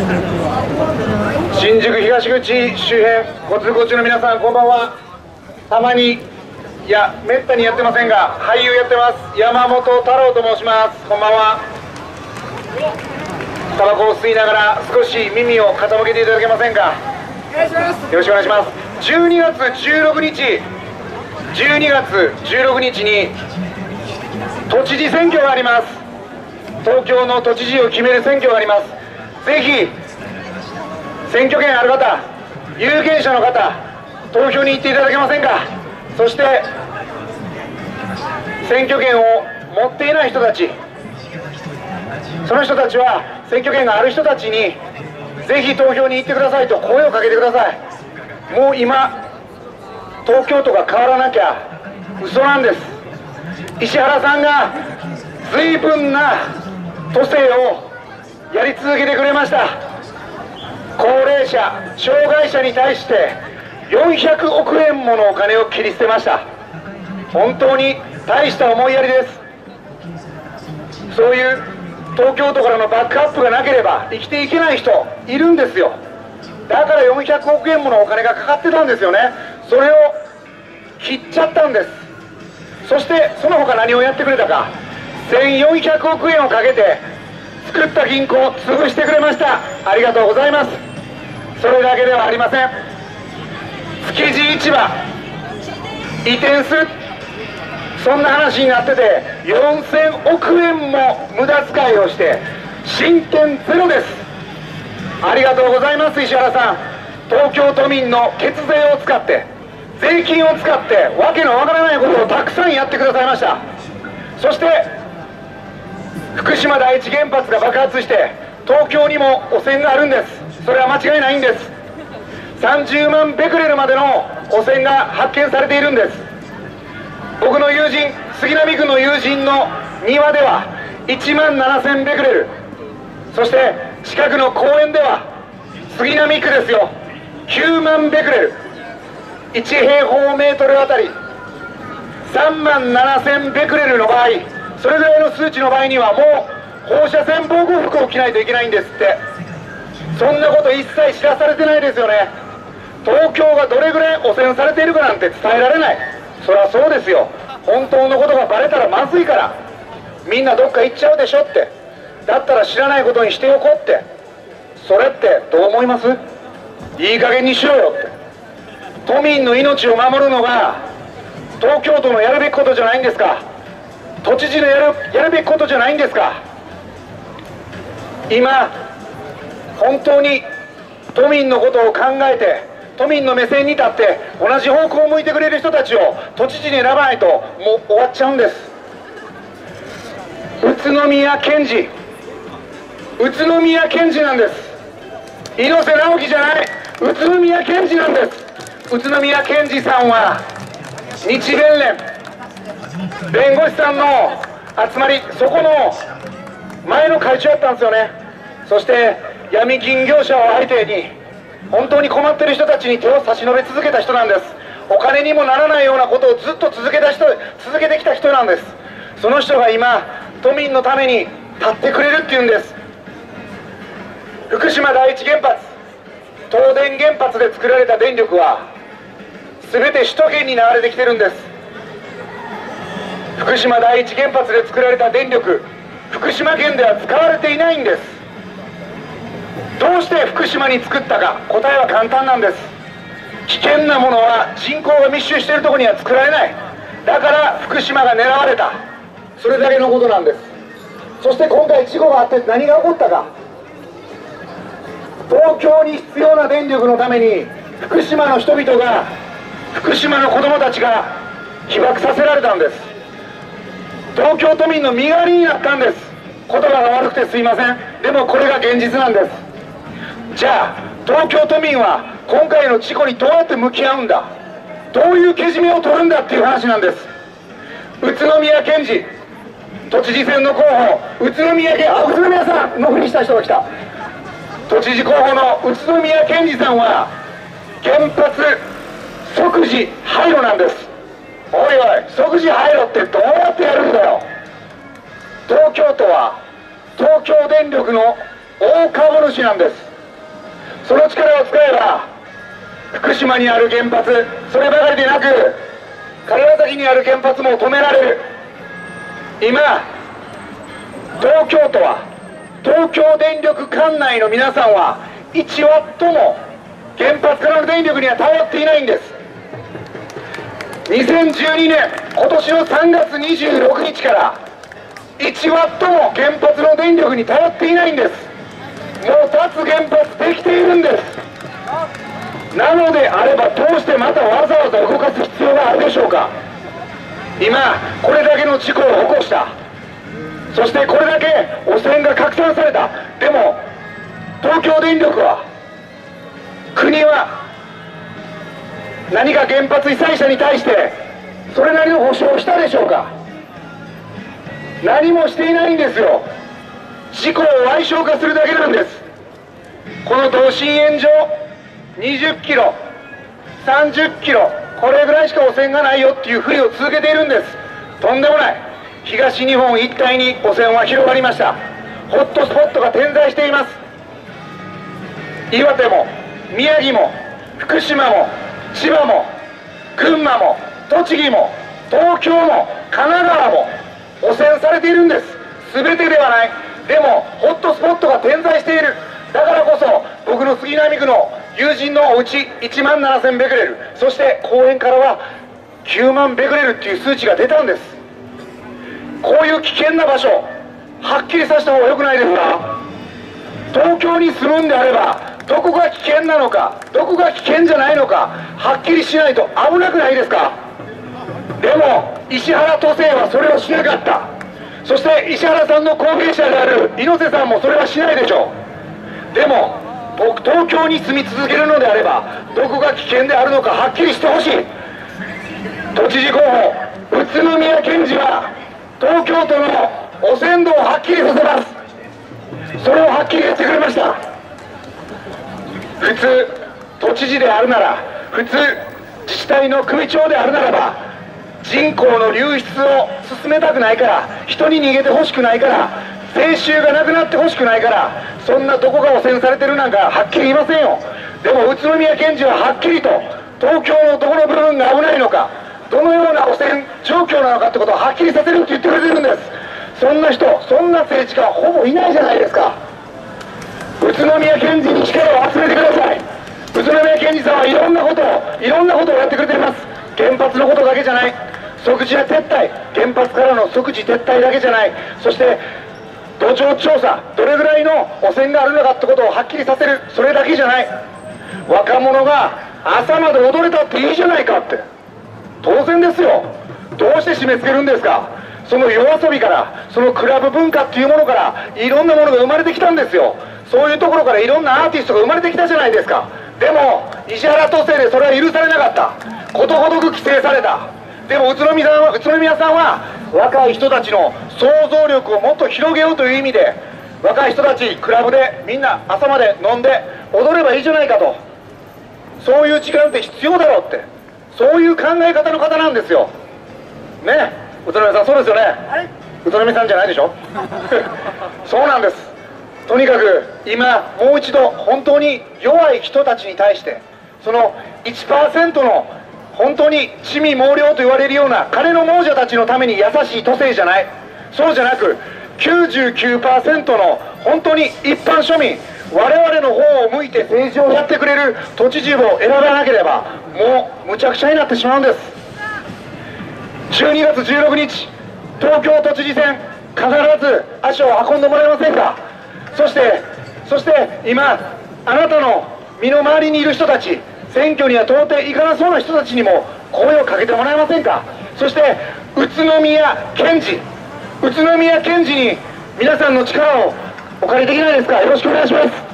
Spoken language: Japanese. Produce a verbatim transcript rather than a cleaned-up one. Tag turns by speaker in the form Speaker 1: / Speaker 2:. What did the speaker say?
Speaker 1: 新宿東口周辺ご通行中の皆さん、こんばんは。たまに、いやめったにやってませんが、俳優やってます山本太郎と申します。こんばんは。タバコを吸いながら少し耳を傾けていただけませんか。よろしくお願いします。じゅうにがつじゅうろくにちじゅうにがつじゅうろくにちに都知事選挙があります。東京の都知事を決める選挙があります。ぜひ選挙権ある方、有権者の方、投票に行っていただけませんか。そして選挙権を持っていない人たち、その人たちは選挙権がある人たちにぜひ投票に行ってくださいと声をかけてください。もう今東京都が変わらなきゃ嘘なんです。石原さんが随分な都政をやり続けてくれました。高齢者、障害者に対してよんひゃくおくえんものお金を切り捨てました。本当に大した思いやりです。そういう東京都からのバックアップがなければ生きていけない人いるんですよ。だからよんひゃくおくえんものお金がかかってたんですよね。それを切っちゃったんです。そしてその他何をやってくれたか。せんよんひゃくおくえんをかけて作った銀行を潰してくれました。ありがとうございます。それだけではありません。築地市場移転する、そんな話になっててよんせんおくえんも無駄遣いをして進展ゼロです。ありがとうございます。石原さん、東京都民の血税を使って税金を使ってわけのわからないことをたくさんやってくださいました。そして福島第一原発が爆発して東京にも汚染があるんです。それは間違いないんです。さんじゅうまんベクレルまでの汚染が発見されているんです。僕の友人、杉並区の友人の庭ではいちまんななせんベクレル、そして近くの公園では杉並区ですよ、きゅうまんベクレル、いちへいほうメートルあたりさんまんななせんベクレルの場合、それぐらいの数値の場合にはもう放射線防護服を着ないといけないんですって。そんなこと一切知らされてないですよね。東京がどれぐらい汚染されているかなんて伝えられない。そりゃそうですよ。本当のことがバレたらまずいからみんなどっか行っちゃうでしょって。だったら知らないことにしておこうって。それってどう思います？いい加減にしろよって。都民の命を守るのが東京都のやるべきことじゃないんですか。都知事のやる、やるべきことじゃないんですか。今本当に都民のことを考えて都民の目線に立って同じ方向を向いてくれる人たちを都知事に選ばないともう終わっちゃうんです。宇都宮健児、宇都宮健児なんです。猪瀬直樹じゃない、宇都宮健児なんです。宇都宮健児さんは日弁連弁護士さんの集まり、そこの前の会長やったんですよね。そして闇金業者を相手に本当に困ってる人たちに手を差し伸べ続けた人なんです。お金にもならないようなことをずっと続けた人、続けてきた人なんです。その人が今都民のために立ってくれるっていうんです。福島第一原発、東電原発で作られた電力は全て首都圏に流れてきてるんです。福島第一原発で作られた電力、福島県では使われていないんです。どうして福島に作ったか、答えは簡単なんです。危険なものは人口が密集しているところには作られない。だから福島が狙われた、それだけのことなんです。そして今回事故があって何が起こったか。東京に必要な電力のために福島の人々が、福島の子供たちが被爆させられたんです。東京都民の身代わりになったんです。言葉が悪くてすいません。でもこれが現実なんです。じゃあ東京都民は今回の事故にどうやって向き合うんだ、どういうけじめを取るんだっていう話なんです。宇都宮健児、都知事選の候補、宇都宮健、あ、宇都宮さんのふりした人が来た。都知事候補の宇都宮健児さんは原発即時廃炉なんです。おいおい、即時廃炉ってどうやってやるんだよ。東京都は東京電力の大株主なんです。 その力を使えば福島にある原発、そればかりでなく柏崎にある原発も止められる。今東京都は、東京電力管内の皆さんはいちワットも原発からの電力には頼っていないんです。にせんじゅうにねん、今年のさんがつにじゅうろくにちからいちワットも原発の電力に頼っていないんです。もう脱原発できているんです。なのであればどうしてまたわざわざ動かす必要があるでしょうか。今これだけの事故を起こした、そしてこれだけ汚染が拡散された。でも東京電力は、国は何か原発被災者に対してそれなりの補償をしたでしょうか。何もしていないんですよ。事故を矮小化するだけなんです。この同心円状にじゅっキロさんじゅっキロ、これぐらいしか汚染がないよっていうふりを続けているんです。とんでもない。東日本一帯に汚染は広がりました。ホットスポットが点在しています。岩手も宮城も福島も千葉も群馬も栃木も東京も神奈川も汚染されているんです。全てではない。でもホットスポットが点在している。だからこそ僕の杉並区の友人のおうちいちまんななせんベクレル、そして公園からはきゅうまんベクレルっていう数値が出たんです。こういう危険な場所、はっきりさせた方がよくないですか。東京に住むんであればどこが危険なのか、どこが危険じゃないのか、はっきりしないと危なくないですか。でも石原都政はそれをしなかった。そして石原さんの後継者である猪瀬さんもそれはしないでしょう。でも僕、東京に住み続けるのであればどこが危険であるのかはっきりしてほしい。都知事候補宇都宮健児は東京都の汚染度をはっきりさせます。それをはっきり言ってくれました。普通都知事であるなら、普通自治体の首長であるならば、人口の流出を進めたくないから、人に逃げてほしくないから、税収がなくなってほしくないから、そんなどこが汚染されてるなんかはっきり言いませんよ。でも宇都宮健児ははっきりと東京のどこの部分が危ないのか、どのような汚染状況なのかってことをはっきりさせるって言ってくれてるんです。そんな人、そんな政治家はほぼいないじゃないですか。宇都宮健児に力を集めてください。宇都宮健児さんはいろんなことをいろんなことをやってくれています。原発のことだけじゃない、即時撤退、原発からの即時撤退だけじゃない、そして土壌調査、どれぐらいの汚染があるのかってことをはっきりさせる、それだけじゃない。若者が朝まで踊れたっていいじゃないかって、当然ですよ。どうして締め付けるんですか。その夜遊びから、そのクラブ文化っていうものからいろんなものが生まれてきたんですよ。そういうところからいろんなアーティストが生まれてきたじゃないですか。でも石原都政でそれは許されなかった。ことごとく規制された。でも宇都宮さんは、宇都宮さんは若い人たちの想像力をもっと広げようという意味で、若い人たちクラブでみんな朝まで飲んで踊ればいいじゃないかと、そういう時間って必要だろうって、そういう考え方の方なんですよね。宇都宮さんそうですよね。宇都宮さんじゃないでしょそうなんです。とにかく今もう一度本当に弱い人たちに対して、その いちパーセント の本当に地味猛量と言われるような金の亡者たちのために優しい都政じゃない、そうじゃなく きゅうじゅうきゅうパーセント の本当に一般庶民、我々の方を向いて政治をやってくれる都知事を選ばなければもうむちゃくちゃになってしまうんです。じゅうにがつじゅうろくにち東京都知事選、必ず足を運んでもらえませんか。そしてそして今あなたの身の回りにいる人たち、選挙には到底行かなそうな人たちにも声をかけてもらえませんか。そして宇都宮健児、宇都宮健児に皆さんの力をお借りできないですか。よろしくお願いします。